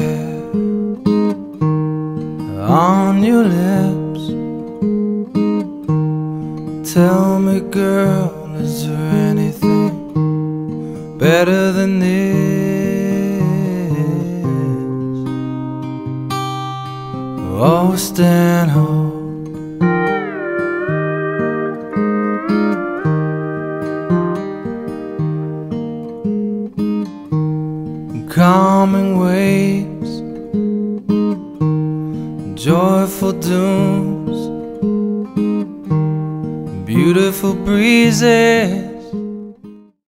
hair on your lips. Tell me, girl, is there anything better than this? Oh, Stanhope, calming waves, joyful dooms, beautiful breezes,